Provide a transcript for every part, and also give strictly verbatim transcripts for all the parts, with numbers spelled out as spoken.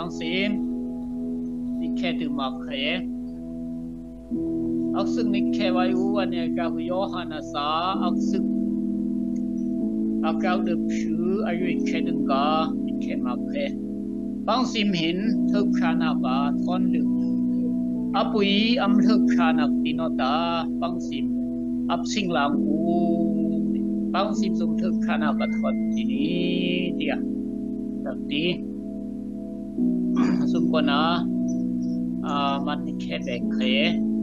สิมนี่แค่ตื่นมาแค่อักษรนี่แค่ไว้วันนี้กับโยฮันสาอักษรอักษรเดือบชื่ออายุแค่ดึงกานี่แค่มาแค่บางสิมเห็นทุกขณะบาทอนลึกอปุยอัมทุกขณะติโนตาบางสิมอับสิงลางอูบางสิมสมทุกขณะบาทอนที่นี้เดียตัดดีสุกนะอ่ามันแค่แบกแค่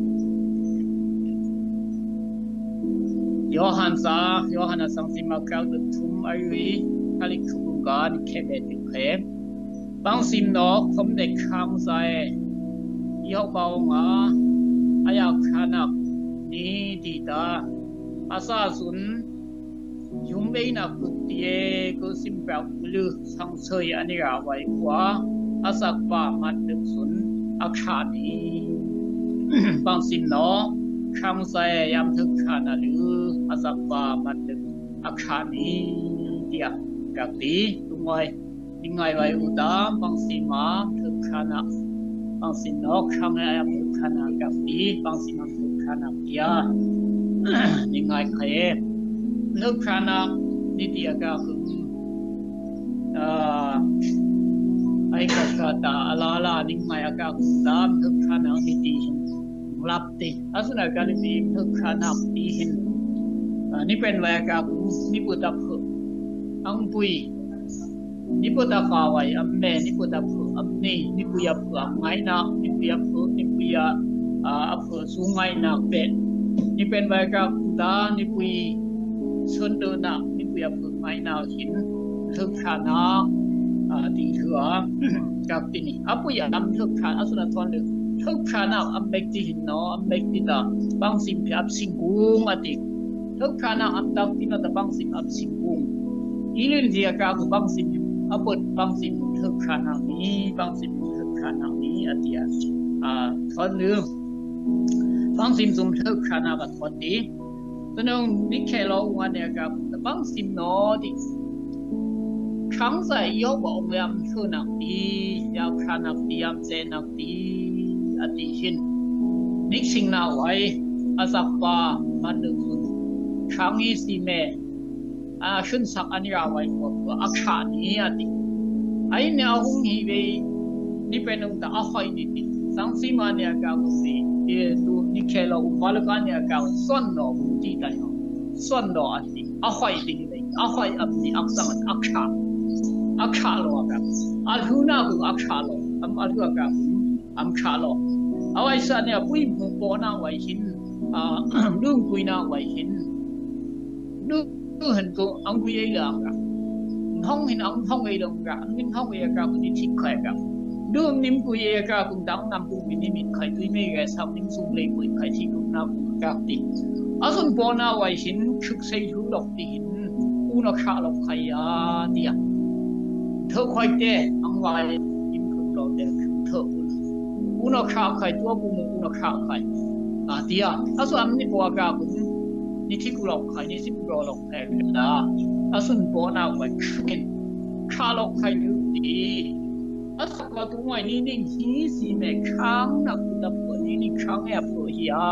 โยฮันซาโยฮันสังสิมาเก้าดุทุมอายุคาลิคุงกานี่แค่แบกแค่บางสิมนอกคมเด็กข้างใจยกเบางาอายาขนักนี้ดีตาอาซาสุนยุงเบนักกุฏิเอก็สิมแบบลือสังเสยอันนี้เอาไว้กว่าอาศักป่ามัดดึกสุนอาคานีบางสินเนาะคำใส่ยามทึกขานาลืออาศักป่ามัดดึกอาคานีเดียกับดีตุงไว้ยังไงไว้อุดามบางสิมาทึกขานาบางสินเนาะคำยามทึกขานากับดีบางสิมาทึกขานาเดียยังไงใครทึกขานานี่เดียก็คืออ่าไอ้กษัตริย์อาลาลานิ่งไม่อากาศดำทุกขณะที่ดีรับติอาศัยการที่ทุกขณะที่เห็นนี่เป็นแวกานี่ปุตตะพุอังปุยนี่ปุตตะข้าวอัมเมนี่ปุตตะพุอัมนี่นี่ปุยพุอัมไงนักนี่ปุยพุนี่ปุยอ่าพุสูงไงนักเป็นนี่เป็นแวกาดานี่ปุยสุนทรนักนี่ปุยพุไงนักหินทุกขณะดีเถื่อกับที่นี่อาปุยอัมทุกขาอาสุนัทวันเดือทุกขานาอัมเบกที่หินเนาะอัมเบกที่ตาบางสิ่งที่อับสิงกุงอติทุกขานาอัมตักที่นั่นแต่บางสิ่งอับสิงกุงอีลินที่อากาศบางสิ่งอับดบางสิ่งทุกขานานี้บางสิ่งทุกขานานี้อติอ่าทอนเดือบางสิ่งสมทุกขานาบัดพอดีตอนนั้นนี่แค่เราวันเดียวกับบางสิ่งเนาะที่ครั้งใส่ยกบอกยามคืนนักดียามคานักดียามเจนักดีอดีหินนิสิงนาไว้อาศักปามันดึงสุดครั้งนี้สิเมอาชุนสักอันนี้เอาไว้หมดว่าอักษรนี้อดีไอ้เนี่ยหุ่นฮีเวนี่เป็นองค์ตาอ้อยนี่ดิสังสีมาเนี่ยก้าวสิเอดูนี่แค่เราอุปาลกันเนี่ยก้าวส่วนหนอบุตรได้เนาะส่วนหนออดีอ้อยดีเลยอ้อยอับนี่อักษรอักษรอักขระโลกับอัลฮูน่าคืออักขระโลอัมอัลฮูกับอัมขระโลเอาไว้สันเนี่ยปุยมุปนาไว้หินอ่าลุงปุยนาไว้หินลุงเห็นตัวอังกุยเรื่องกับห้องเห็นอังห้องไอ้เรื่องกับนิ่งห้องไอ้กับนี่ทิ้งใครกับลุงนิ่มกุยกับคุณดังนำกุมินิมิตใครตุยไม่แก่สาวนิ่มสูงเลยกุยใครที่กุนำกับติอาสุนปนาไว้หินชุกเสียทุลกติหินอุณขระโลกใครอ่ะเดียเธอคอยเตะอังไว้ยิ้มคุณเราเด็กเธออุณข้าวใครตัวบุมอุณข้าวใครอ่ะเดียอาส่วนอันนี้บัวกาบุนี่ที่กูหลอกใครนี่สิบกูหลอกแพ้กันนะอาส่วนบัวน่าไว้ขึ้นข้าหลอกใครดูดีอาสักว่าตัวไว้นี่นี่ฮีสีแม่ค้างนักดับเบิลนี่นี่ค้างแอบเผยอ่ะ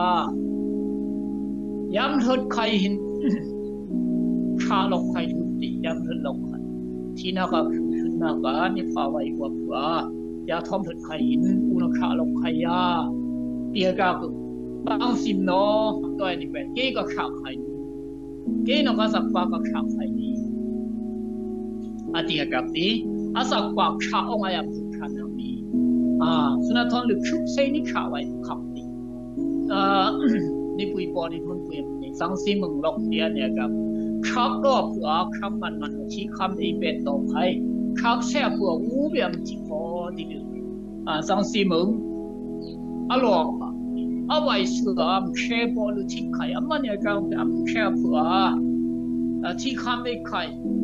ย้ำเถิดใครเห็นข้าหลอกใครดูดีย้ำเถิดหลอกใครที่นักคือนักการนี่ฝ่าไว้กว่าผัวยาทอมถึงไข่หินอุณขาลงไข่ยาเปียกาคือบางสิมโนตัวนี้เป็นเก๋ก็ขาไข่เก๋นก็สักปากก็ขาไข่นี้อาทิตย์กับนี้อาสักปากขาองค์อายุขนาดนี้อ่าสุนัขทอนหรือชุบเซนี่ขาไว้ขับนี้อ่านี่ปุยปอนี่คนปุยนี่สังสีมึงลอกเดียเนี่ยกับข้าวรอบผัวข้าวมันมันที่คำอีเป็ดต่อไปข้าวแช่ผัววูเบียมจีพอดีอ่าสังสีมึงอร่อยเอาไว้เสือมแช่บอลที่ไข่อันมันเนี่ยก็อันแช่ผัวอ่าที่คำไม่ไข่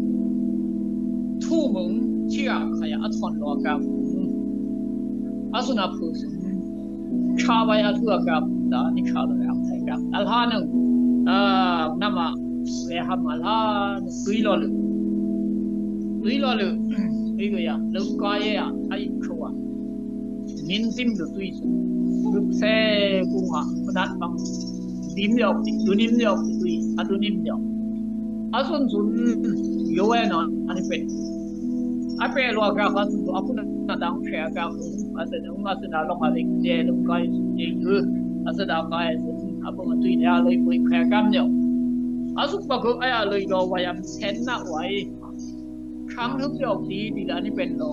ทุ่มึงเชี่ยไข่อันทอนรอกับอาสุนัขผู้สูงชาวไว้อันทั่วกับดานี่ข้าวเลยอันไทยกับอันท่านึงอ่าน้ำมาเสียหามาลาดุยลอลดุยลอล cái cái à lưng coi à ai khâu à min sim được tuy được xe cũng à đặt bằng dim dọc tu nim dọc tuy à tu nim dọc à xuân xuân yêu ai nó anh phải anh phải lo cái phần của aku nak đang share cái à sẽ đúng là sẽ đã long à định để lưng coi gì cứ à sẽ đã coi à bữa tuy đã lấy bụi khé cam nhau à xúc bao cứ ai lấy đồ vay em sen na vay khám thức dọc đi thì là anh phải lo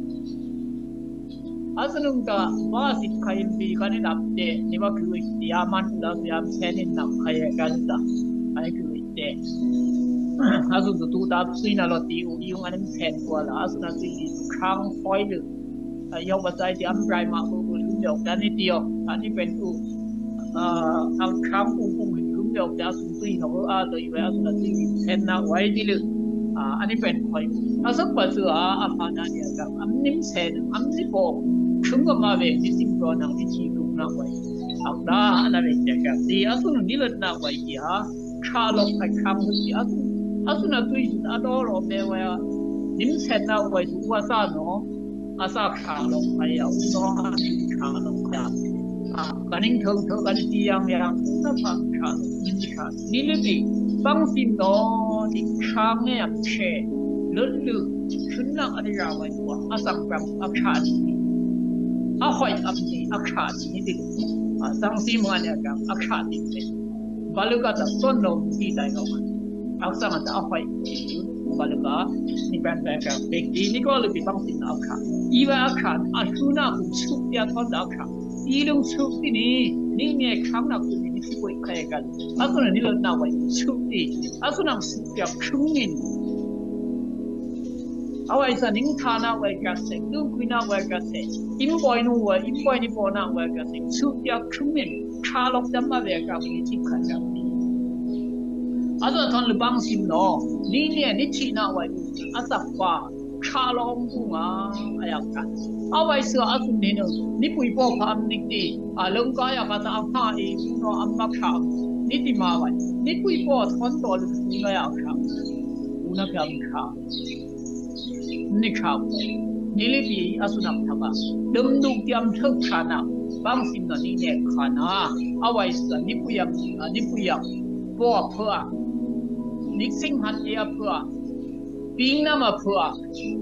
Asalung ka basit kain bi kanin update ni ba kuwi yaman da yam senin na kaya kanita ay kuwi te asu tu da sina lo ti u yung anin sen ko la asu na ti khang khoi lu ayaw ba sai ti am rai ma bu bu lum yok da ni ti yo ani pen u ah ang khang u bu lum yok da su ti no a lo i ba asu na ti sen na wai ti lu ah ani pen khoi asu ba su a apana ni ka am nim sen am ni bo Chúng mà về thì sinh pro nào thì chỉ cũng nào vậy, học đó là về cái cái gì, à xuân ní lần nào vậy gì hả, khá lộc hay khám cái gì, à xuân à xuân là tuy à đó rồi về vậy, nín sen nào vậy thì qua sa nó, à sa khá lộc hay à nó khá lộc ya, à cái nín thường thường cái gì yang yang, nó phải khá lộc nín khá, nín là gì, bằng xin nó thì khá nghe em che, lớn lớn, chúng nó ở đây ra vậy quá, à sang bằng à khá à hỏi âm thì à khá thì đi à sang xí mà nhà cái à khá thì đi bà lúc đó tuần lâu đi đại ngọc à sang mà à hỏi bà lúc đó ni bạn bè cái việc đi ni có lúc bị băng xin à khá ý là à khá à chú nào cũng chụp ya con à khá ý lúc chụp đi ni ni nghe khám nào cũng ni chụp quay cái cái à cái này ni lần nào vậy chụp đi à cái nào chụp ya không nhìn à vậy sao nín thà nào vậy cái gì lúc khi nào vậy cái gì in boy nu vậy in boy ni bỏ nào vậy cái gì chụp ya không nhìn khá lộc đâm mà vậy cái gì chỉ khá cái gì à rồi thằng lưu bang xin nó ni nè ni chỉ nào vậy à sắp qua khá lộc cũng à ai cái à vậy sao à tụi ni nó ni bùi bỏ phàm ni đi à lưng cái à cái ta phá đi nó âm bạc khá ni đi mà vậy ni bùi bỏ thằng đó là cái à khá una cái khá ni khá ni lấy bị asunak thaba đâm đục tiêm thức khả năng bang xin nó ni nè khả năng à vậy sao ni bùi ni bùi bỏ phở ni sinh hoạt đi phở pin na mà phở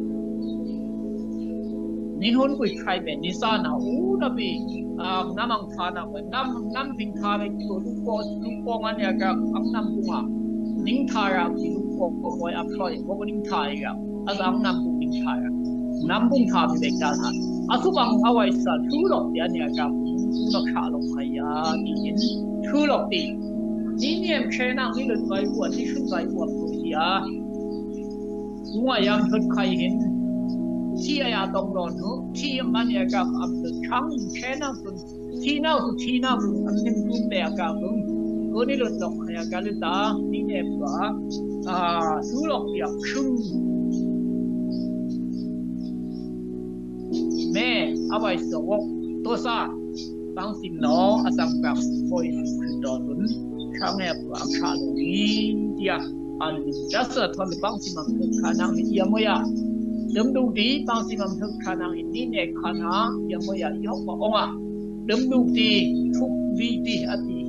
ni hôn bùi khai bên ni sa na u na bị à nam ang thà na vậy nam nam pin thà bên chỗ lúc bỏ lúc bỏ anh ya cái ang nam cũng à nín thà ra thì lúc bỏ bỏ bỏ áp thôi bỏ nín thà ra à ang nam cũng nín thà ra nam cũng thà bị bệnh ra à số bằng à vậy sao thu lộc thì anh ya cái thu lộc khá lộc hay à thì nín thu lộc thì nín niệm chơi năng nín lần vài buồn nín suốt vài buồn rồi à ngoài yang thật khai hiện chỉ là đồng đòn nữa chỉ mà anh ya cái áp lực kháng chơi năng rồi chỉ nào thì chỉ nào thì anh nín cũng bẻ cái cũng có nín lần đọc hay cái lần đó nín niệm đó à thu lộc thì không mẹ à vậy sao tôi sa bang xin nó à sang bang thôi đó luôn khang nghe bang khá luôn đi à anh đã sợ thôi bang xin mà khả năng thì yêu mới à đâm đủ đi bang xin mà khả năng thì đi nè khả năng yêu mới à yêu mà ông à đâm đủ đi thúc vi đi à đi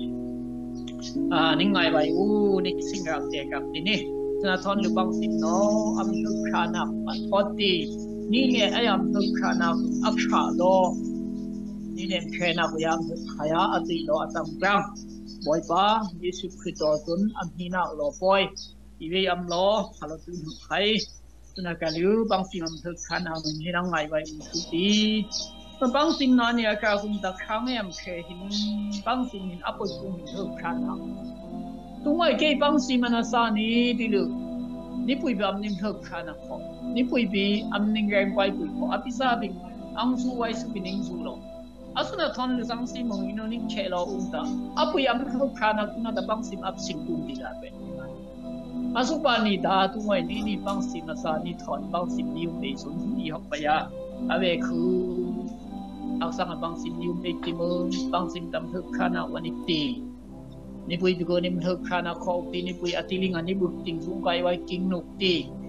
à những ngày vậy u những sinh ra trẻ gặp đi nè cho nên thôi bang xin nó âm thức khả năng mà thôi đi ni ne ayam thuk khana aksha do ni ne khena buyam khaya ati do atam gram boy pa yesu christo tun amhina lo boy iwe am lo halo tu khai tuna kaliu bang sim am thuk khana ni rang ngai bai tu ti bang sim na ni ka kum ta khang em khe hin bang sim hin apoi kum thuk khana tu ngai ke bang sim na sa ni ti lu ni pui bam nim thuk khana kho ni pui bi am ning rang bai pui ko apisa bi ang su wai su bi ning su lo asuna thon lu sang si mo ino ning che lo um ta apu yam thuk khana kuna da bang sim ap sing kum bi da be asu pa ni da tu ngai ni ni bang sim na sa ni thon bang sim ni um be sun ni hok pa ya ave khu ak sang bang sim ni um be ti mo bang sim tam thuk khana wani ti ni pui bi ko nim thuk khana kho ti ni pui atiling ani bu ting sung kai wai king nuk ti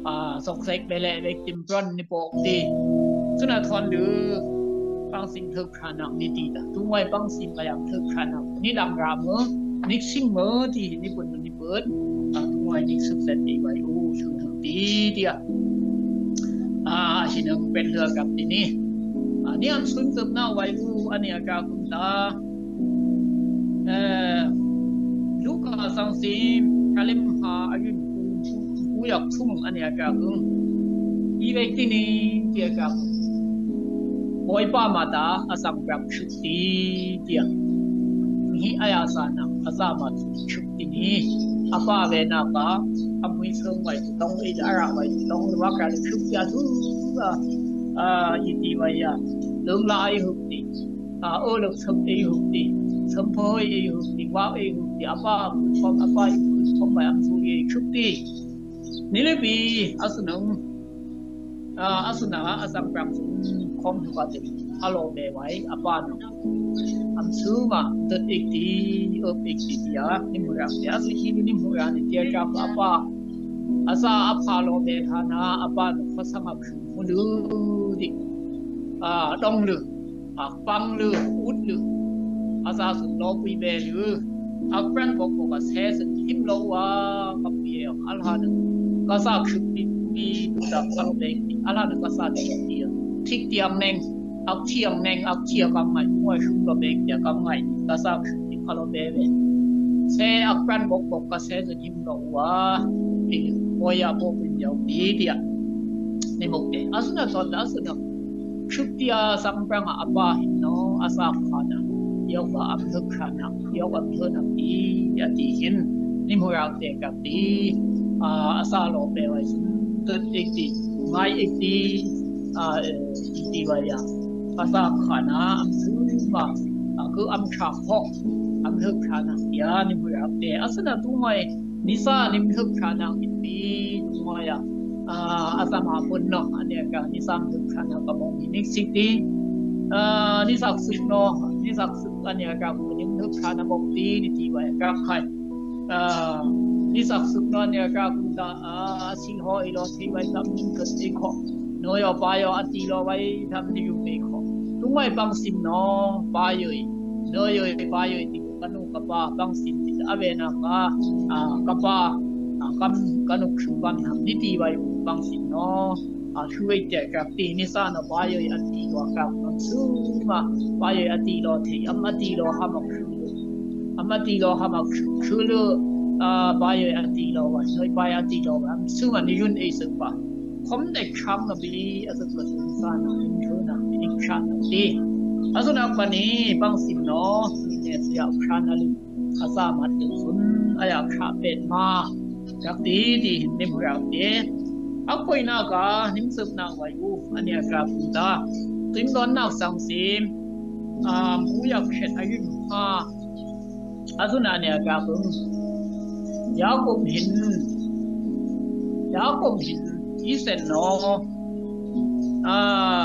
อ่าสกเซ็กไปแหละไปจิมปรอนนี่ปกติสุนัขทอนหรือปังสิงเธอครานักนี่ดีแต่ทุกวันปังสิงไปอย่างเธอครานักนี่ดังรามเมอนิกซิงเมอที่นี่บนนี่เปิดอ่าทุกวันนี่สุดเสร็จดีไว้โอ้ชุนดีเดียอ่าชินงเป็นเรือกับที่นี่อ่านี่อันสุนทรน่าไว้กูอันนี้อากาศคุณตาเอ่อลูกอาสังสิมคาเลมหาอายุกูอยากทุ่มอันนี้อากาศกูอีเวกที่นี่ที่อากาศบอยป้ามาตาอาสังแบบชุดที่เดียนี่อายาสานะอาสามาชุดที่นี่อาป้าเวนักาอามุยเชิงไว้ต้องไอ้ดาราไว้ต้องว่าการชุดยาทุอ่าอ่าอีทีไว้ยาเรื่องลายหุบตีอ่าเออเรื่องสมเอหุบตีสมพอยเอหุบตีว่าเอหุบตีอาป้าพออาป้าพอมาอันสุยชุดตีนี่เลยปีอาสนึงอ่าอาสนะอาสังแบบคอมทุกวันฮัลโหลเบไว้อาป้าเนาะอันซูมาตัดอีกทีอัพอีกทีอ่ะนิมุระเนี่ยสุขีนิมุระเนี่ยเจ้ากับอาป้าอาซาอาพาโลเบธานาอาป้าเนาะภาษามาคือมุลือดิอ่าดงลืออ่าฟังลืออุดลืออาซาสุดโลกุยเบลืออาแฟนบอกว่าเซสหิมโลวากับเปียอัลฮานึก็ซาคือปีปีดับสังเดงอัลฮานึก็ซาดีดีทิกเตียงเนงอักเทียงเนงอักเทียกังไงมวยชุบโลเบกเดียกังไงก็ซาคือที่พาโลเบเวเซอักแฟนบอกบอกก็เซสหิมโลวาปีมวยอาบอกเป็นยาวดีเดียนี่บอกเดอาสุนัขตอนนั้นอาสุนัขชุดที่อาสังกังอาบ้าหินโนอาซาขานะยกว่าอัมทุกขานะยกว่าเธอหนักดียาดีหินนี่มัวเราเด็กกับดีอาซาโลเบไว้สุดตัดอีกทีไม่อีกทีอ่าอีกทีไว้ยาอาซาขานะอัมซื้อมาอ่าคืออัมชาพอกอัมทุกขานะยานี่มัวเราเด็กอาสุนัขตัวไม่นิสานิมทุกขานะอีกทีตัวไม่อะอ่าอาสามาปุ่นเนาะอันนี้ก็นิสามทุกขานะก็มองที่นิสิตีอ่านิสักสุดเนาะนิสักสุดอันนี้ก็มองนิทุกขานะบอกดีนี่ที่ไว้ก็ใครอ่านิสักสุดเนาะเนี่ยก็คุณตาอ่าสิงห์อีโลที่ไว้ทำนิ่งก็สิขอโนยอปายออัติโลไว้ทำนิ่งไม่ขอทุกไม่บังสิมเนาะปายอยโนยอยปายอยที่กันนุกับป้าบังสิมที่อาเวนักอ่าอ่ากับป้าอ่ากันกันนุชุกันทำนิติไว้บังสิมเนาะอ่าช่วยแจกกับตีนิสานปายอยอัติโลกับมันซูมาปายอยอัติโลที่อัมอัติโลหามักคืออัมอัติโลหามักคืออ่าปายอยอัติโลวันน้อยปายอัติโลวันซูมันยุ่นเอซึปะผมได้คำกับบีอาศัยตัวนิสานะอินเทอร์นะอินชานะดีอาศัยนักบันนี้บังสิมเนาะเนี่ยเสียครานาลิอาซามัดจุสุนอายาคาเป็นมาจากดีดีนิมุระเดอักไปนักานิมสุบนักวายุอันนี้กราบตาถึงตอนนักสังสิมอ่าผู้อยากเห็นอายุห้าอาศัยนั้นเนี่ยกราบยาคุมหินยาคุมหินอีเซนโนอ่า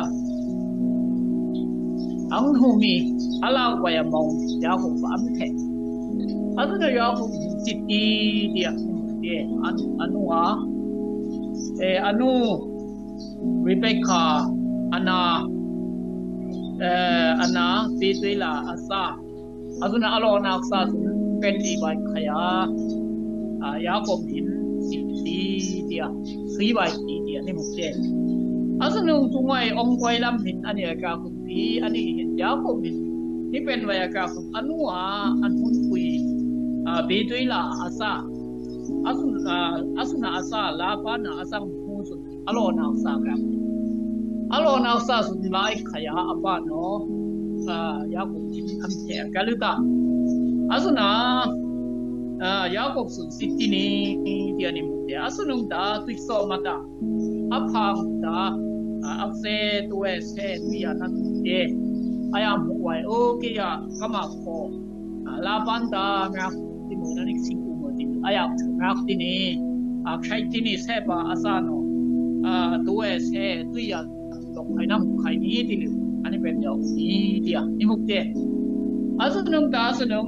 อังหูมีอะไรวายมองยาคุมอันเทอันนั้นยาคุมจิตดีเดียเดียอันอันว่าเอออันนู้ริเบคก้าอันน่ะเอ่ออันน่ะปีตุลาอาซาอันนั้นอารมณ์นักสัตว์เป็นอีกวันขยะอ่ายาคุมหินจิตดีเดียสีใบดีเดียนี่มุกเด่นอาศัยนุ่งตัวไอ้องค์ไว้ลำหินอันนี้กาคุปีอันนี้เห็นยาคุมหินนี่เป็นวิกาคุอันนู้อ่ะอันหุ่นคุยอ่าปีตุลาอาซาอาศัยอ่าอาศัยอาซาลาปานะอาศัยหูสุดอารมณ์นักสัตว์ครับอารมณ์นักสัตว์สุดไล่ขยะอัปานออ่ายาคุมหินอันเทียกันหรือตาอาศัยนะอ่ายาคุมสุดสิทธินี่เดียนี่มุกเดียอาศัยนุ่งตาตุกโซมาตาอัพพังตาอักเสบตัวเสตียนันเดอายามไว้โอเคยากำมาโคลาบันตาเมียที่มูนันิกสิงคูโมดิอายามเมียที่นี่อาใช้ที่นี่เสบอาซาโนอ่าตัวเสตุยาตกให้น้ำให้นี้ที่นี่อันนี้เป็นอย่างนี้เดียนี่มุกเดอาศัยนุ่งตาอาศัยนุ่ง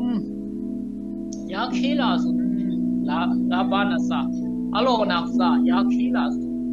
ยาคีลาสุนลาลาบานาซาอโลนักซายาคีลาสุ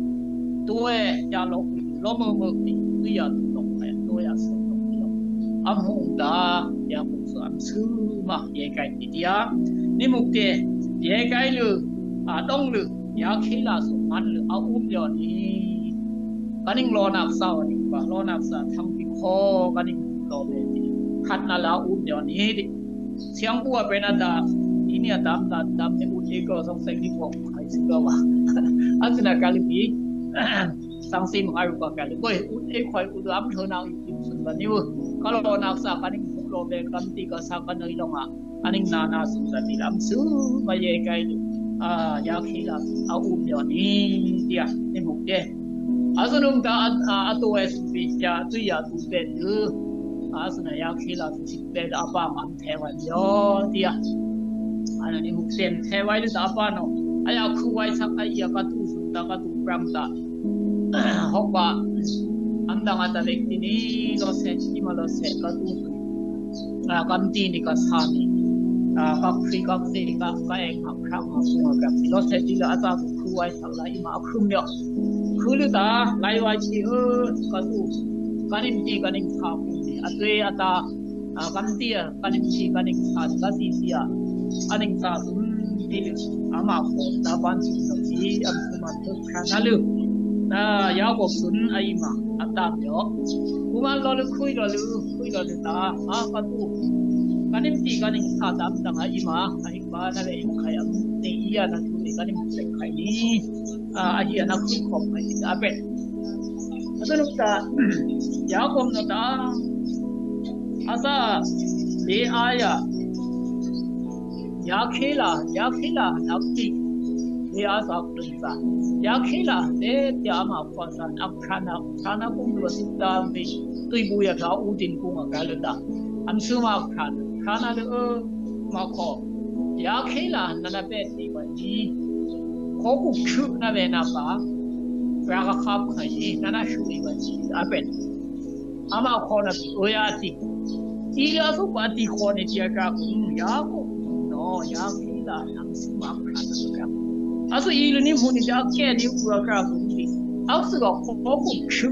ตัวอยาลกล้มมือตีตัวอยาตกไปตัวอยาสนตกเดียวอัมหงดาอยาบุษอัมซื้อมาเย่ไก่ติดยานี่มุกเตะเย่ไก่ลืออาต้องลือยาขี้ลาสุมันลือเอาอุ้มเดียวนี้กันนิ่งรอนักสาวนี่ว่ารอนักสาวทำพิคอกันนิ่งรอเบตีขัดนาลาอุ้มเดียวนี้ดิเสียงบัวเป็นอันดาทีนี้ดำดำดำในอุดเอกสงสัยที่บอกใครสิก็ว่าอันนั้นการลีสังสีมหารุปการลีก็อุดเอกคอยอุดอัมเธอนางอยู่สุดวันนี้ว่าก็รอนักสาวกันนิ่งรอเบกันตีก็สักกันเลยลงอ่ะกันนิ่งนานาสุดที่ลำซื้อมาเย่ไก่อ่ายาขี้ลาเอาอุ้มเดียวนี้เดียนี่มุกเดอาสนุงตาอัตัวเอสพีจาตุยาตุเป็นยืออาสนะยาขี้ลาสิบเป็นอาปามันเทวันยอเดียอันนี้มุกเซนเทวันดูตาปาโนอายาคู่ไว้สักอายากาตุสุนตากาตุพรำตาฮอกบะอันดังอัตเล็กที่นี่เราเสร็จที่มาเราเสร็จกาตุสุนกันตีนี่ก็สามีก็ฟรีก็ฟรีก็ก็เองหักครั้งหักหัวกับเราเสร็จที่เราอาจจะคู่ไว้สักไรมาคุ้มเยอะคือลูกตาไล่ไว้ที่เออก็ดูกันนิ่งที่กันนิ่งข้าวคุ้มนี่อัตเวอัตากันที่กันนิ่งที่กันนิ่งข้าวก็สีเสียอันนิ่งข้าวสุนที่อามาโคตาบันสุนที่อันสุมาทุกครั้งนั่นลูกนะยาวกว่าสุนไอ้มาอัตตามเยอะกูมันเราลูกคุยเราลูกคุยเราลูกตาอ่ะก็ดูกันนิ่งที่กันนิ่งข้าวตามต่างไอ้มาไอ้บ้านอะไรใครอ่ะนี่ยานั่นคือกันนิ่งเป็นใครนี่อ่าอีอันนั้นคือของไอ้ที่อาเป็นแล้วลูกตายาคมนะตาอาซาเลี้ยอายายาขี้ลายาขี้ลานักตีเลี้ยอาซาคุณตายาขี้ลาเลี้ยอามาฟังสันอับขนาดขนาดกุ้งดูสิตามีตุยบุยเขาอุดินกุ้งกันเลยตาอันสูมาขนาดขนาดเออมาขอยาขี้ลานั่นเป็นที่วันนี้เขาคุกชุบนั่นเป็นอะไรปรากฏขับขันยี่นั่นช่วยวันนี้อาเป็นอามาคนนั้นโอยาติอีกอย่างสุดปฏิคนที่จะกลับยาคุโนยาคิลานังสิมาขันนะครับอาศัยอีลูนี่หุ่นจะแก่ดีกว่ากลับนี่เอาสิ่งของเขาคุกชุบ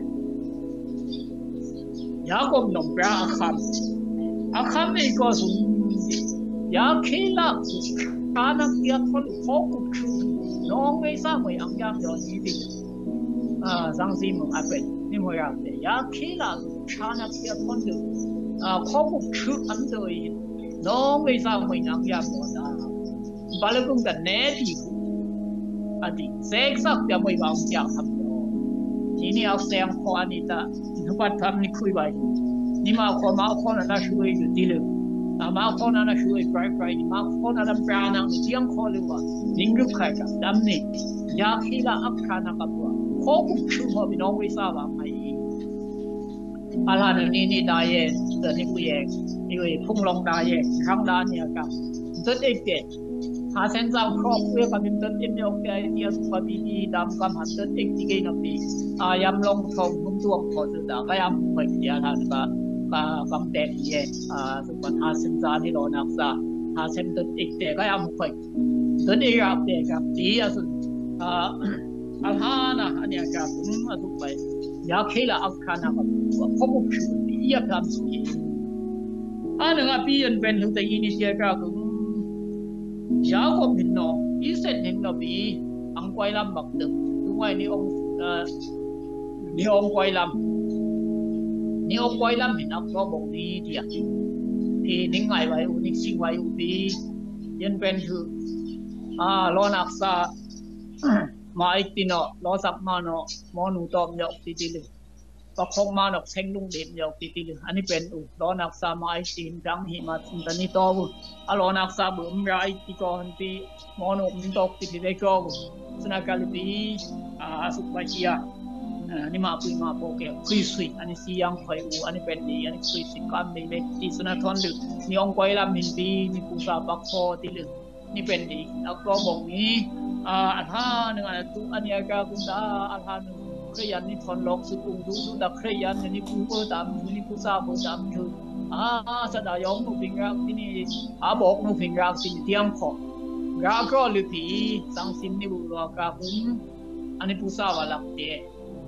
ยาคุนงปรากฏขับอาขับไม่ก็สุดยาคิลาขานักยาคนเขาคุกชุบน้องไม่ทราบว่าอย่างยังจะดีดีอ่าสังสีมึงอาเป็นนี่มันอย่างเดียยาขี้ลาขานักยาคนเดียวอ่าเขาบุกชุดอันเดียวน้องไม่ทราบว่าอย่างยังจะได้บาลกุงกันเนติอดีเซ็กซ์สักจะไม่บางอย่างทำโยทีนี้เอาเสียงคออันนี้ตาทุกวันทำนี่คุยไว้นี่มาคนมาคนนั้นช่วยอยู่ดีเลยมาคนนั้นช่วยไปไปมาคนนั้นปราณังเจียงคอเลยว่านิ่งรูปใครกันดำนี่ยาขี้ลาอักขานักบัวเขาคุกชุบมาพี่น้องไม่ทราบว่าไม่อะไรนี่นี่ได้เองเดี๋ยวนี้กูเองนี่กูพุ่งลงได้เองข้างด้านเนี่ยกับต้นเอกเด็กหาเส้นเจ้าครอบเพื่อกับต้นเอ็มเอลเกย์ที่สุขภาพดีดำกับหันต้นเอกที่เกี่ยงปีอายำลงทงมุ่งตัวพอสุดแล้วก็ยำไปเดียร์ทางก็ก็กำเด็กเย่อ่าสุขภาพหาเส้นจ้าที่โดนนักษาหาเส้นต้นเอกเด็กก็ยำไปต้นเอกกับเด็กกับดีอ่ะสุดอ่าอัลฮานะอันนี้ก็ผมมาทุกไปอยากให้ละอัลฮานะกับผมพบชุดนี้อยากทำสิ่งอันนั้นก็พี่ยันเป็นถึงแต่ยินดีเจก็คืออยากผมเห็นน้องอีเซนเห็นน้องบีอังไกวลำบักตึกทุกวันนี้องเอ่อนี่องไกวลำนี่องไกวลำเห็นนักร้องบอกนี้เดียที่นิ่งไงไว้อุนิสิงไว้อุบียันเป็นคืออ่ารอนักษามาอีกทีเนาะล้อสับมาเนาะมอนูตอมยกตีตีเลยก็คงมาเนาะเซ็งลุงเด่นยกตีตีเลยอันนี้เป็นอุล้อนักษามาอีกทีจังหิมาตอนนี้โตบุอ่ะล้อนักษาบุ้มไรที่ก่อนที่มอนูมันตกตีตีได้ก็บุสนากาลปีอ่าสุขภาพยาอันนี้มาปุยมาโปเกคุยสุยอันนี้สียังคอยอูอันนี้เป็นดีอันนี้คุยสิการเล็กๆที่สนาทอนดึกนี่องค์ไว้ลำมินดีนี่ปูซาปักคอตีเลยนี่เป็นดีแล้วก็บอกนี้อ่าอันท่าหนึ่งอันตุอันนี้ก็คุณตาอันท่าหนึ่งเคยยันนี่ทอนล็อกสุกุงดูดูดักเคยยันนี่กูเปิดตามนี่กูทราบเปิดตามคืออ่าสดายองนูพิงรักที่นี่อาบอกนูพิงรักสิ่งเทียมขอรักก็ลือผีสังสิมนี่บุรุษกาคุณอันนี้ผู้ทราบว่าหลักเดีย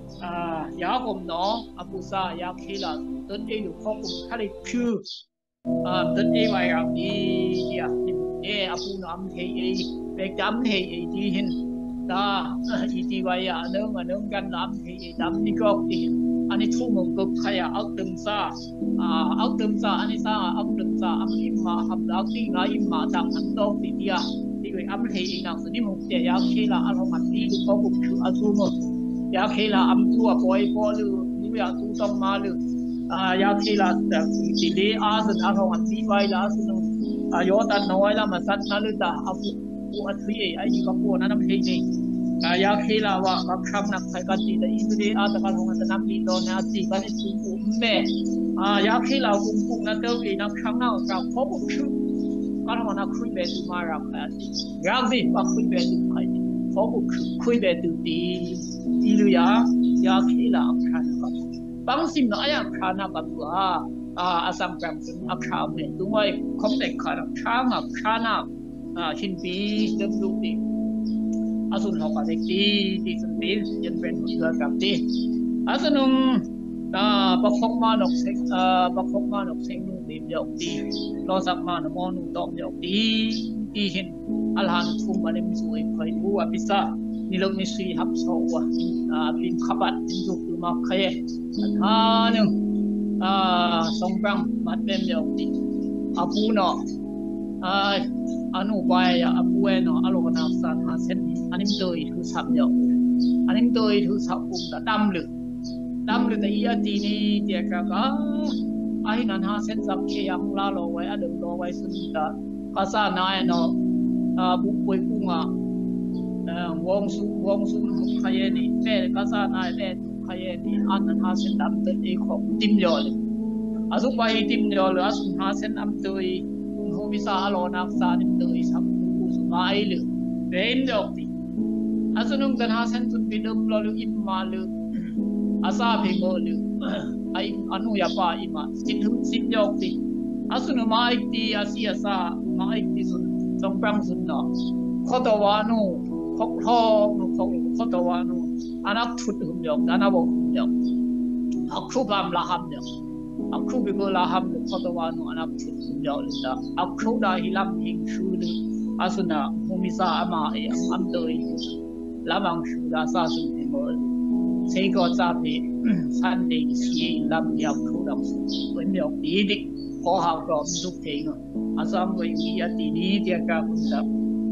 อ่ายาผมเนาะอาปุษายาคีละต้นเออยู่ข้อผมทะเลคืออ่าต้นเอไว้รับดีเดียเออาปุน้ำเฮเอเบกดำเฮเอดีเห็นตาอีดีไว้อะเนื้อมาเนื้อกันดำเฮเอดำนี่ก็ดีอันนี้ทุ่มงกใครอะเอาตึมซาอ่าเอาตึมซาอันนี้ซาเอาตึมซาอันอิมมาฮับดาวตีงาอิมมาดังอันโตตีเดียที่ว่าอันเฮเอนังสนิมงเตียยาคีละอารมณ์ดีดูข้อผมคืออาซูโมยาเคลาอัมตัวปอยปอลูนี่ยาตูตอมมาลูอ่ายาเคลาแต่ทีเดียอาสนะเราอันที่ไว้ลาสนุอายอตันน้อยละมาสัตนาลุตาอาปุปุอัตรีไอ้ยี่กับปุนั้นน้ำเฮนี่อ่ายาเคลาว่าบักคำนักใครกันตีแต่อีเดียอาตะกันของอันน้ำลีโดนาตีกันที่ปุแม่อ่ายาเคลากุมกุมนั่นเดียวกันนักคำนักกับพ่อบุชุกันของนักคุยเบตุมารักแค่ยากสิบักคุยเบตุใครพ่อบุคุยเบตุดีอีลุยายาเคลาอักขานกับบางสิ่งน้อยอักขานกับตัวอ่าอาสัมผัสถึงอักขานเนี่ยตัวไอ้คำเด็กขาดข้างอักขานอ่าชินปีเดิมดูดีอาสุนหอกอะไรดีดีสุดดียันเป็นหัวกับดีอาสนุงอ่าประคบมานกเซ็งอ่าประคบมานกเซ็งนุ่งดีเดียวดีรอสักมานมอนุ่งตอมเดียวดีดีเห็นอัลฮันทุ่มมาเล่มสวยคอยดูอภิษานี่เราไม่ซื้อฮับโซ่อ่าเป็นขบัดเป็นลูกตัวมาเคยท่านึงอ่าสองปังมัดเป็นเดียวดีอาปูเนาะอ่าอนุบายอาปูเนาะอารมณ์นักสันหาเส้นอันนี้ตัวอีทุสับเดียวอันนี้ตัวอีทุสับปุ่มดำลึกดำลึกแต่อีอาทีนี่เดียกก็ไอ้นั่นหาเส้นสับเขียงลาโลไว้อดึงโลไว้สุดตาภาษาหน้าเนาะอ่าบุกไปกุ้งอ่ะวงสุวงสุขยันนี่แม่ก็สานายแม่ขยันนี่อันนั้นหาเส้นดำตัวเองของติมยอลอาสุไปติมยอลอาสุหาเส้นดำตัวเองหูวิสาโลนักสานิมตัวเองสักหูสุมาอิลเป็นยอดที่อาสุนุ่งกันหาเส้นสุดบิดมลลุอิมมาลุอาซาพิโมลุไออนุยาปาอิมาสิทุสิยอดที่อาสุนุมาอิกที่อาศิอาซามาอิกที่สุนสองปังสุนเนาะข้อตัวานุข้อข้อนุข้อข้อตัวานุอันนั้นทุดหุ่นยองอันนั้นบอกหุ่นยองอักขูบามลาฮัมยองอักขูบิโกลาฮัมข้อตัวานุอันนั้นทุดหุ่นยองลิดาอักขูดาฮิลัมยิงชูดอาสุนามุมิซาอามาเอียอัมโตยลาบังชูดาซาสุนิโมลเซโกซาเปสันเดชีลัมยาคูดัมสุหุ่นยองดีดิขอหากรอบสุกเทงอาสามวันนี้อาทิตย์นี้เดียกาคุณดับ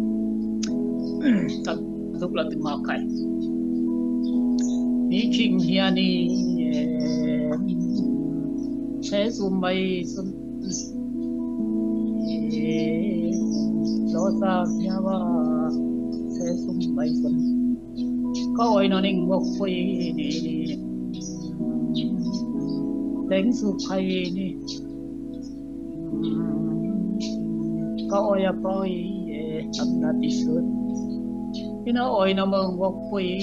ตัดทุกลัทธิมาใครนี่คิงเฮียนี่ใช้สมัยสุนโลซาเนียว่าใช้สมัยสุนก็ไอ้นนิ่งวกคุยนี่เล่งสุขายนี่ก็ไอ้ปล่อยอันนั้นที่สุดพี่น้าอ้อยน้ำมันวกคุย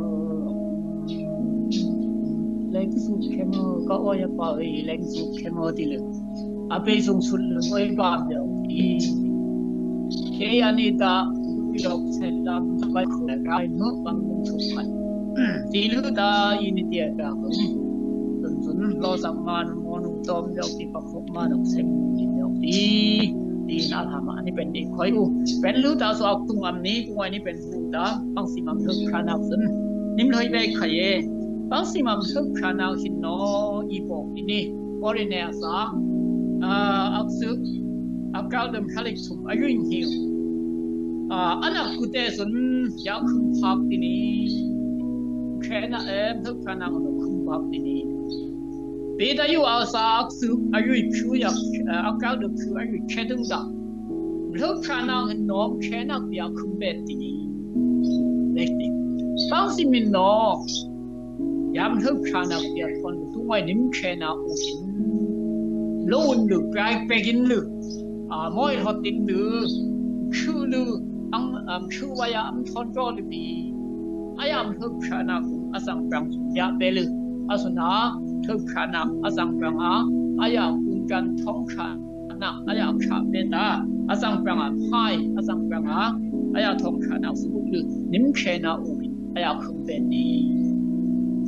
เล็กสุดเข้มก็อ้อยไปเล็กสุดเข้มดีเลยอาไปส่งสุดเลยอ้อยบ้านเดียวอีแค่อันนี้ตาพี่เราเสร็จแล้วไปคนละรายเมื่อบางคนสุขันที่รู้ตาอินเดียกันจนจนเราสัมมานุโมนุตอมเดียวที่ประคบมาดอกเซ็งเดียวดีดีน่าทำอันนี้เป็นเด็กคอยอูเป็นรู้ตาสวกตรงอันนี้ตรงอันนี้เป็นรู้ตาบางสิ่งมันเพิ่มขนาดนั้นนิ่มเลยไปขยายบางสิ่งมันเพิ่มขนาดหินโนอีพอกนี่บริเนสาอ่าอักษรอักขระเดิมทะเลสุ่มอายุยิ่งหิวอ่าอันนั้นกุเตสุนยาคุมพักที่นี่แค่นั้นเองเพิ่มขนาดของคุมพักที่นี่เวลาอยู่อาสาอักษรอายุผิวยักอักขระเดิมผิวอายุแค่ดึงดังเพิ่มขนาดของน้องแค่นั้นยาคุมเบ็ดที่นี่เล็กนิดบางสิ่งมันน้องยามเพิ่มขนาดเดียวคนตัวนิ่มแค่นั้นโอ้ยลุ่นหรือกลายเป็นกินหรืออ่ามวยหดติดหรือชื่อหรืออังอังชื่อว่าอังทอนโจหรือปีอายามเพิ่มขนาดอาสังกังยาเปลืออาสนะเพิ่มขนาดอาสังกังอาอายามกุญกันท้องขานาอายามขาเบตาอาสังกังอาไพ่อาสังกังอาอายามท้องขานาสบุกหรือนิ่มแค่นั้นโอ้ยอายามคุมเป็นดี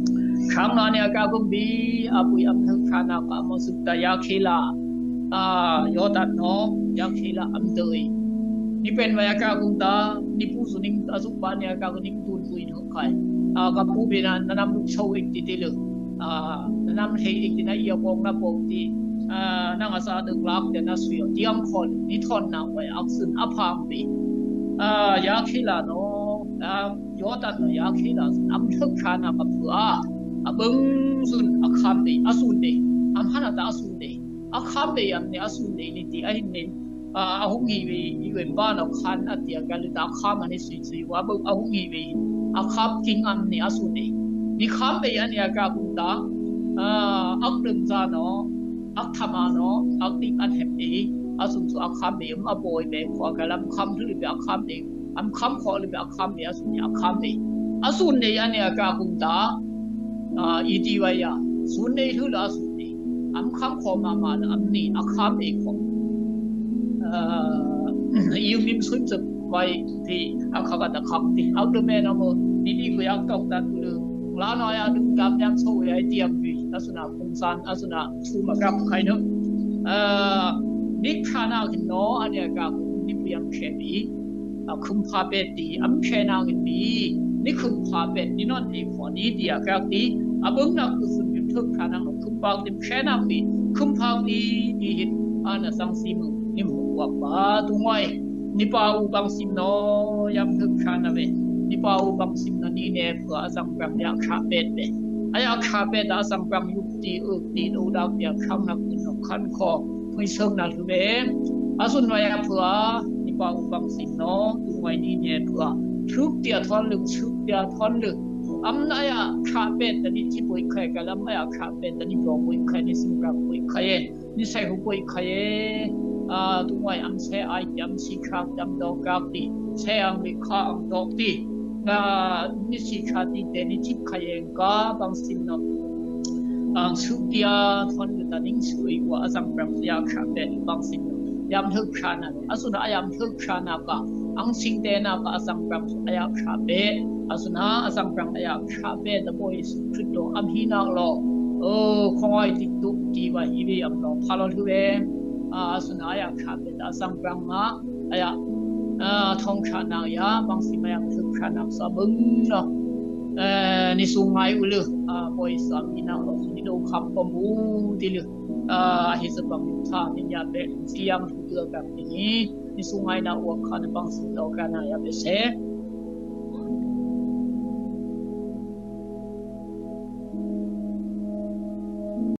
ครั้งนั้นเนี่ยก็บีอาปุยอัมทึกขานากามสุตยาคิลาอ่ายอดันน้องยาคิลาอัมเตยนี่เป็นวิกากุมตานี่ผู้สุนิมอาสุปานเนี่ยก็นิมตุนตุยทุกข์อ่ากับผู้เป็นนั้นนำลูกโชว์อีกทีเดียวอ่านำให้อีกทีนั้นยาปองนับปองที่อ่านั่งอาสาดึกลักเดนัสวิโอที่อังคนนี่ทอนนักไว้อักษรอภามปีอ่ายาคิลาโนอ่ายอดันยาคิลาอัมทึกขานากาผัวอาบึงสุนอาคำดีอาสุนดีอัมฮันอาตาอาสุนดีอาคำดีอันนี้อาสุนดีนี่ที่ไอ้เนี่ยอาหุ่งยีวีอีเวนบ้านอาคันอาเดียกันเลยอาคำอันนี้สุดสุดว่าบึงอาหุ่งยีวีอาคำกิงอันนี้อาสุนดีนี่คำดีอันนี้ก็บุญตาอักดึงจานออักธรรมานออักติอันเฮปปี้อาสุนสุอาคำดีอันอาบอยเบขวากลำคำทุลิเบอาคำดีอันคำขอลิเบอาคำดีอาสุนดีอาคำดีอาสุนดีอันนี้ก็บุญตาอ่าอีดีไว้ยาสุนเนทุลาสุนเนอัมคำขอมามาอัมนี่อักคำเอกของเอ่อยูมิมสุนจะไว้ที่อักขกัดคำที่เอาตัวแม่นามนี่ดีก็อยากตกตัดเลยลาหน่อยดึงกำยังโซ่ไอเดียมวีอาสุนาคงสันอาสุนาทูมากับใครเนาะเอ่อนิคานากินโนอันนี้ก็นิพยามเชบีคุมพาเปตีอัมเชนากินบีนี่คุมพาเป็นนี่นอนเอกคนนี้เดียกับที่อาบึงนักกุศลมิทุกขานังคุมพาติมแค่นักปีคุมพาดีดีเห็นอันสังสีมุนิหัวบ้าตัวไม่นิปาอุบังสิมโนยามทุกขานาเวนิปาอุบังสิมโนนี่เนี่ยเพื่อสังกัดยาขาเป็ดเบอายาขาเป็ดอาสังกัดยุติอุติโอดาเปียข้างนักกุศลขันคอไม่เชิงนักเวอาสุนวายเพื่อนิปาอุบังสิมโนตัวไม่นี่เนี่ยเพื่อชุบเดียทอนลึกชุบเดียทอนลึกอันนั้นอยากขาเป็ดแต่นี่ที่ป่วยใครกันแล้วไม่อยากขาเป็ดแต่นี่บอกป่วยใครนี่สิงกับป่วยใครนี่ใส่หัวป่วยใครอ่าตัวอันเสียไอ้ยำสิขาดำดอกกักตีเสียอันมีข้าอันดอกตีอ่านี่สิขาดตีแต่นี่ที่ใครก็บางสิ่งนั้นอันชุบเดียทอนลึกแต่นี่สวยกว่าสังกัดอยากขาเป็ดบางสิ่งยำทึกขานะอาสุนัยยำทึกขานะก็อังสิงเดนะก็สังกัดอยากขาเป็ดอาสุนาสังกัดอยากขาเป็ดแต่บ่อยสุดคือตัวอัมฮีนักโลโอ้คอยติดตุกจีว่าอีวีอัมโลพาลทุเวอาสุนาอยากขาเป็ดอาสังกัดมาอยากอ่าทองขานะยาบางสิ่งอยากทึกขานะสะบึงเนาะเอ่อนี่สุงไงอุลอ่าบ่อยสามีนักโลนี่ดูคำปมูติลอ่าฮิสบังยุทธานิยาเบสิยังทุกเรื่องแบบนี้นี่สุงไงนะอวกขันบางสิ่งเรากันนะอย่าไปเส